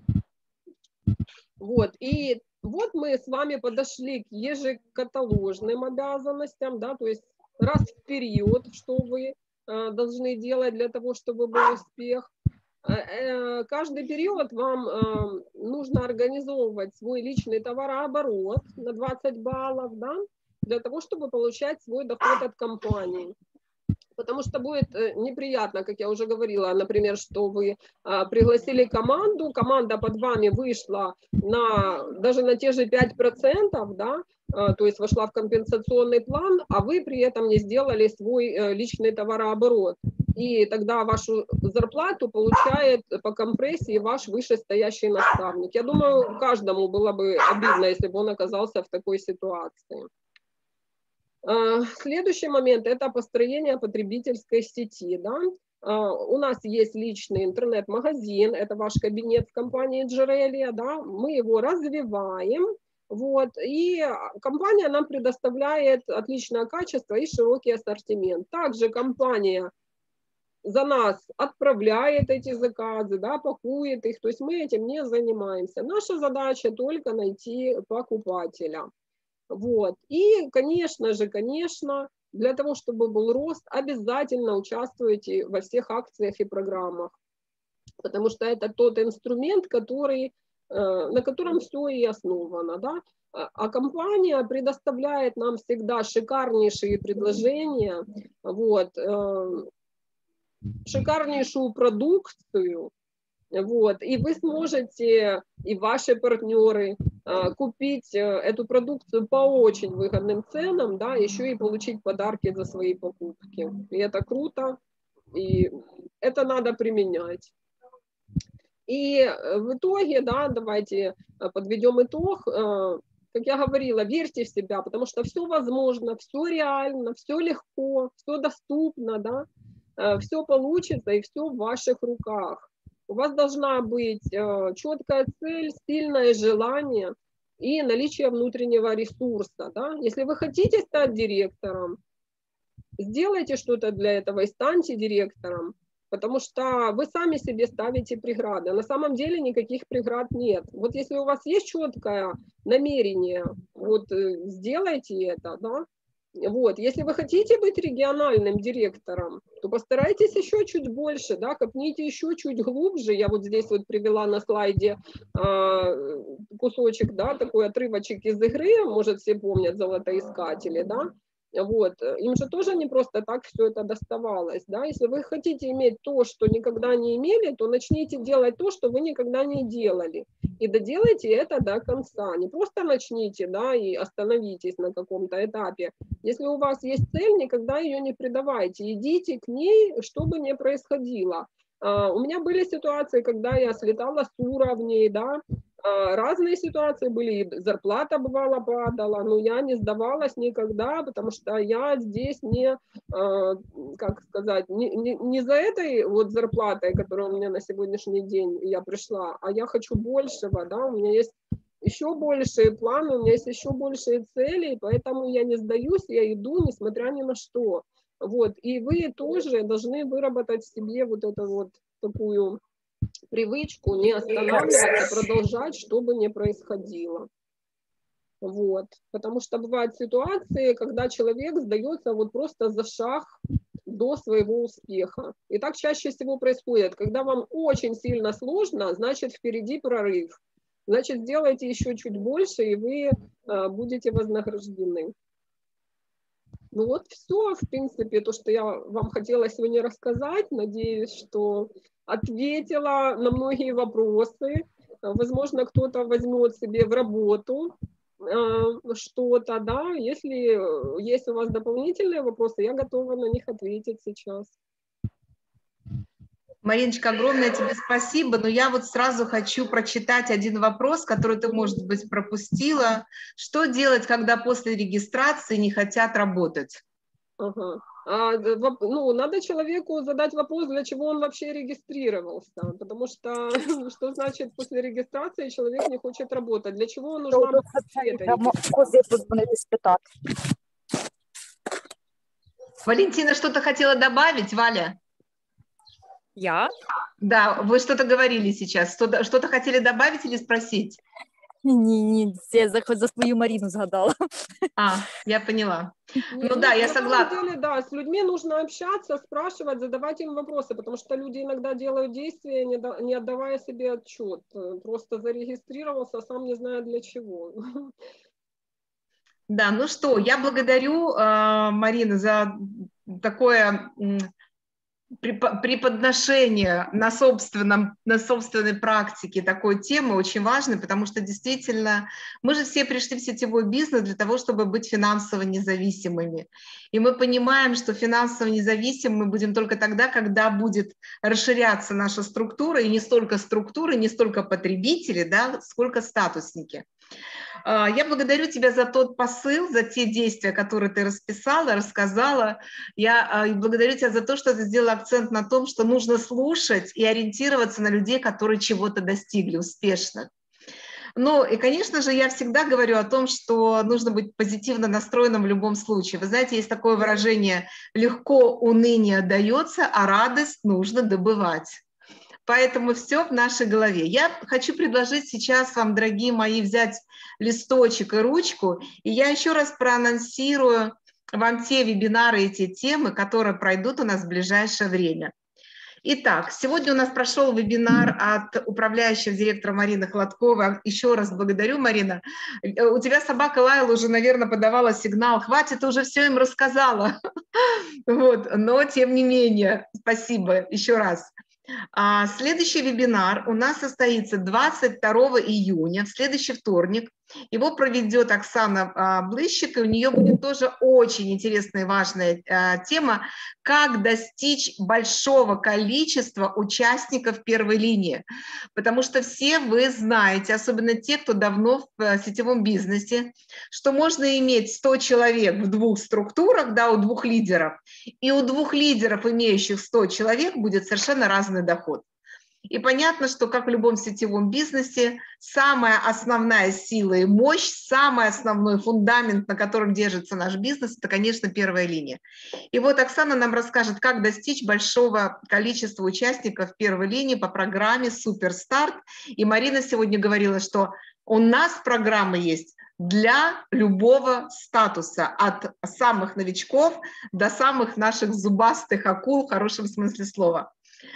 Вот. И вот мы с вами подошли к ежекаталожным обязанностям, да, то есть раз в период, что вы э, должны делать для того, чтобы был успех. Э, каждый период вам э, нужно организовывать свой личный товарооборот на двадцать баллов, да, для того, чтобы получать свой доход от компании. Потому что будет неприятно, как я уже говорила, например, что вы а, пригласили команду, команда под вами вышла на, даже на те же пять процентов, да, а, то есть вошла в компенсационный план, а вы при этом не сделали свой а, личный товарооборот. И тогда вашу зарплату получает по компрессии ваш вышестоящий наставник. Я думаю, каждому было бы обидно, если бы он оказался в такой ситуации. Следующий момент – это построение потребительской сети. Да? У нас есть личный интернет-магазин, это ваш кабинет в компании Джерелия, да? Мы его развиваем, вот, и компания нам предоставляет отличное качество и широкий ассортимент. Также компания за нас отправляет эти заказы, да, пакует их, то есть мы этим не занимаемся. Наша задача только найти покупателя. Вот. И, конечно же, конечно, для того, чтобы был рост, обязательно участвуйте во всех акциях и программах, потому что это тот инструмент, который, на котором все и основано. Да? А компания предоставляет нам всегда шикарнейшие предложения, вот, шикарнейшую продукцию. Вот, и вы сможете, и ваши партнеры, купить эту продукцию по очень выгодным ценам, да, еще и получить подарки за свои покупки. И это круто, и это надо применять. И в итоге, да, давайте подведем итог. Как я говорила, верьте в себя, потому что все возможно, все реально, все легко, все доступно, да, все получится и все в ваших руках. У вас должна быть э, четкая цель, сильное желание и наличие внутреннего ресурса. Да? Если вы хотите стать директором, сделайте что-то для этого и станьте директором, потому что вы сами себе ставите преграды. На самом деле никаких преград нет. Вот если у вас есть четкое намерение, вот сделайте это, да? Вот, если вы хотите быть региональным директором, то постарайтесь еще чуть больше, да, копните еще чуть глубже. Я вот здесь вот привела на слайде э, кусочек, да, такой отрывочек из игры, может, все помнят «Золотоискатели», да. Вот, им же тоже не просто так все это доставалось, да. Если вы хотите иметь то, что никогда не имели, то начните делать то, что вы никогда не делали. И доделайте это до конца. Не просто начните, да, и остановитесь на каком-то этапе. Если у вас есть цель, никогда ее не предавайте. Идите к ней, что бы ни происходило. У меня были ситуации, когда я слетала с уровней, да, разные ситуации были, и зарплата бывала падала, но я не сдавалась никогда, потому что я здесь не, как сказать, не, не, не за этой вот зарплатой, которая у меня на сегодняшний день я пришла, а я хочу большего, да, у меня есть еще большие планы, у меня есть еще большие цели, поэтому я не сдаюсь, я иду, несмотря ни на что. Вот, и вы тоже должны выработать в себе вот эту вот такую привычку не останавливаться, продолжать, что бы ни происходило. Вот, потому что бывают ситуации, когда человек сдается вот просто за шаг до своего успеха. И так чаще всего происходит. Когда вам очень сильно сложно, значит, впереди прорыв. Значит, сделайте еще чуть больше, и вы э, будете вознаграждены. Ну вот все, в принципе, то, что я вам хотела сегодня рассказать. Надеюсь, что ответила на многие вопросы. Возможно, кто-то возьмет себе в работу э, что-то, да. Если есть у вас дополнительные вопросы, я готова на них ответить сейчас. Мариночка, огромное тебе спасибо, но я вот сразу хочу прочитать один вопрос, который ты, может быть, пропустила. Что делать, когда после регистрации не хотят работать? Ага. А, ну, надо человеку задать вопрос, для чего он вообще регистрировался, потому что что значит после регистрации человек не хочет работать, для чего нужна эта регистрация? Валентина что-то хотела добавить, Валя? Я? Да, вы что-то говорили сейчас. Что-то, что-то хотели добавить или спросить? Не-не, я за, за свою Марину згадала. А, я поняла. Не, ну да, я согласна. На самом деле, да, с людьми нужно общаться, спрашивать, задавать им вопросы, потому что люди иногда делают действия, не, до, не отдавая себе отчет. Просто зарегистрировался, сам не знаю для чего. Да, ну что, я благодарю, э, Марина, за такое преподношение на, собственном, на собственной практике такой темы очень важной, потому что действительно мы же все пришли в сетевой бизнес для того, чтобы быть финансово независимыми. И мы понимаем, что финансово независимы мы будем только тогда, когда будет расширяться наша структура, и не столько структуры, не столько потребители, да, сколько статусники. Я благодарю тебя за тот посыл, за те действия, которые ты расписала, рассказала. Я благодарю тебя за то, что ты сделала акцент на том, что нужно слушать и ориентироваться на людей, которые чего-то достигли успешно. Ну и, конечно же, я всегда говорю о том, что нужно быть позитивно настроенным в любом случае. Вы знаете, есть такое выражение «легко уныние дается, а радость нужно добывать». Поэтому все в нашей голове. Я хочу предложить сейчас вам, дорогие мои, взять листочек и ручку, и я еще раз проанонсирую вам те вебинары и те темы, которые пройдут у нас в ближайшее время. Итак, сегодня у нас прошел вебинар от управляющего директора Марины Хладковой. Еще раз благодарю, Марина. У тебя собака лаяла, уже, наверное, подавала сигнал. Хватит, ты уже все им рассказала. Вот. Но, тем не менее, спасибо еще раз. А следующий вебинар у нас состоится двадцать второго июня, в следующий вторник. Его проведет Оксана а, Блыщик, и у нее будет тоже очень интересная и важная а, тема, как достичь большого количества участников первой линии. Потому что все вы знаете, особенно те, кто давно в а, сетевом бизнесе, что можно иметь сто человек в двух структурах, да, у двух лидеров, и у двух лидеров, имеющих сто человек, будет совершенно разный доход. И понятно, что, как в любом сетевом бизнесе, самая основная сила и мощь, самый основной фундамент, на котором держится наш бизнес, это, конечно, первая линия. И вот Оксана нам расскажет, как достичь большого количества участников первой линии по программе «Суперстарт». И Марина сегодня говорила, что у нас программа есть для любого статуса, от самых новичков до самых наших зубастых акул в хорошем смысле слова.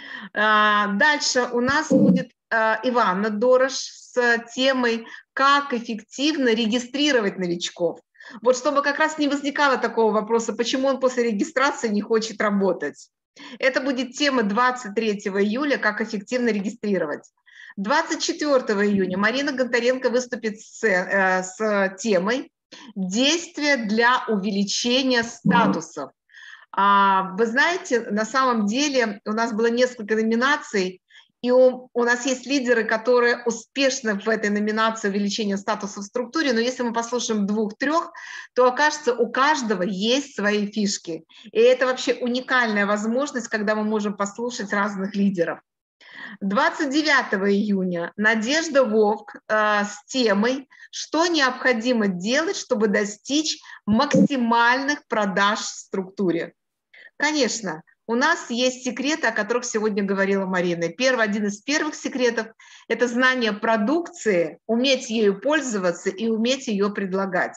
Дальше у нас будет Иванна Дорош с темой «Как эффективно регистрировать новичков». Вот чтобы как раз не возникало такого вопроса, почему он после регистрации не хочет работать. Это будет тема двадцать третьего июля «Как эффективно регистрировать». двадцать четвёртого июня Марина Гонтаренко выступит с, э, с темой «Действия для увеличения статусов». А, вы знаете, на самом деле у нас было несколько номинаций, и у, у нас есть лидеры, которые успешны в этой номинации увеличения статуса в структуре, но если мы послушаем двух-трех, то окажется, у каждого есть свои фишки. И это вообще уникальная возможность, когда мы можем послушать разных лидеров. двадцать девятого июня Надежда Вовк э, с темой «Что необходимо делать, чтобы достичь максимальных продаж в структуре». Конечно, у нас есть секреты, о которых сегодня говорила Марина. Первый, один из первых секретов – это знание продукции, уметь ею пользоваться и уметь ее предлагать.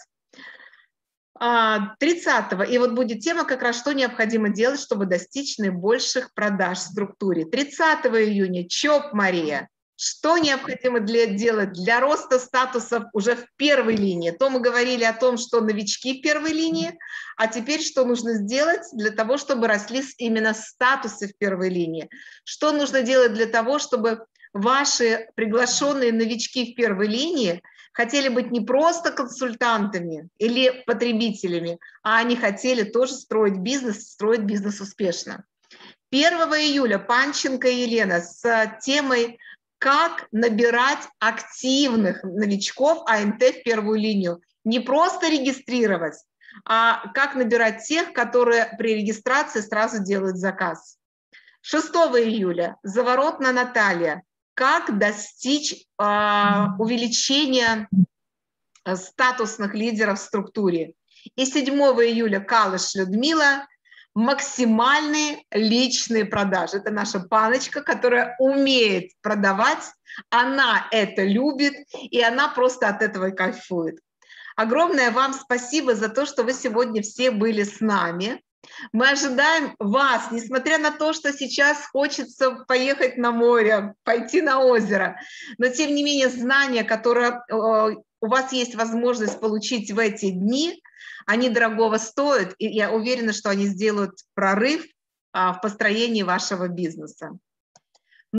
тридцатого, и вот будет тема как раз, что необходимо делать, чтобы достичь наибольших продаж в структуре. тридцатого июня ЧОП Мария. Что необходимо для, делать для роста статусов уже в первой линии? То мы говорили о том, что новички в первой линии, а теперь что нужно сделать для того, чтобы росли именно статусы в первой линии? Что нужно делать для того, чтобы ваши приглашенные новички в первой линии хотели быть не просто консультантами или потребителями, а они хотели тоже строить бизнес, строить бизнес успешно? первого июля Панченко Елена с темой «Как набирать активных новичков А М Т в первую линию». Не просто регистрировать, а как набирать тех, которые при регистрации сразу делают заказ. шестого июля Заворотна Наталья. Как достичь э, увеличения статусных лидеров в структуре. И седьмого июля Калыш Людмила. Максимальные личные продажи. Это наша паночка, которая умеет продавать, она это любит, и она просто от этого и кайфует. Огромное вам спасибо за то, что вы сегодня все были с нами. Мы ожидаем вас, несмотря на то, что сейчас хочется поехать на море, пойти на озеро, но тем не менее знания, которые э, у вас есть возможность получить в эти дни, они дорогого стоят, и я уверена, что они сделают прорыв а, в построении вашего бизнеса.